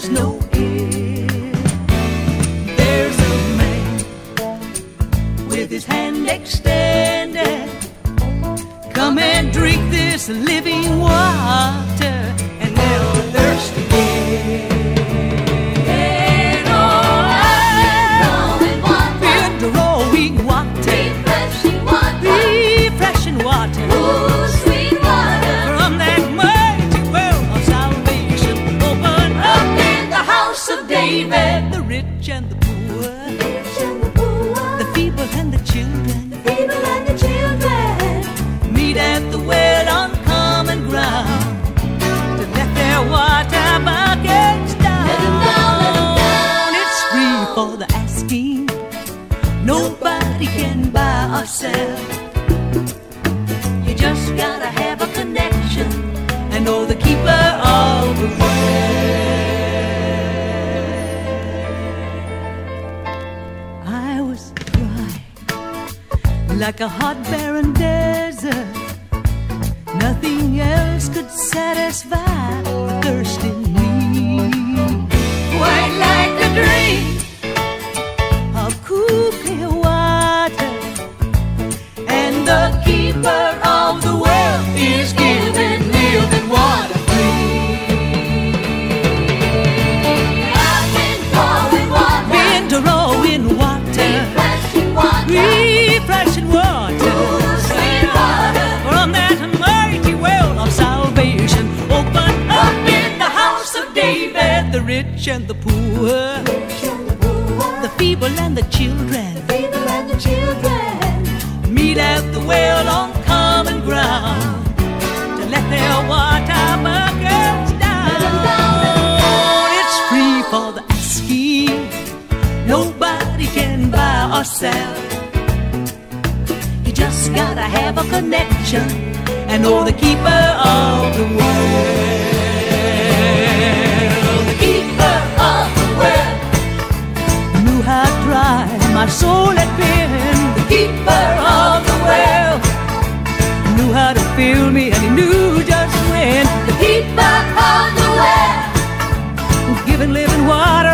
there's no end. There's a man with his hand extended. Come and drink this living water and never thirst again. Refreshing water, ooh, sweet water, from that mighty well of salvation. Open up in the house of David. the rich and the poor, Rich and the poor, the feeble and the children, feeble and the children, meet at the well on common ground to let their water buckets down. let them down, let them down. It's free for the asking. Nobody can buy or sell. You just gotta have a connection and know the keeper of the well. I was dry like a hot barren desert. Nothing else could satisfy the thirst in me. Quite like a dream of cool clear water, and the keeper of the well is giving living water free. I've been drawing water, Been drawing water, refreshing water, refreshing water, ooh, sweet water, from that mighty well of salvation. Open up in the house of David, the rich and the poor, rich and the poor, the feeble and the children, feeble and the children, meet at the well on common ground to let their water buckets down. let them down, let them down. It's free for the asking. Nobody can buy or sell. You just gotta have a connection and know the keeper of the well. The keeper of the well knew how dry my soul had been. The keeper of the well knew how to fill me, and he knew just when. The keeper of the well, Giving living water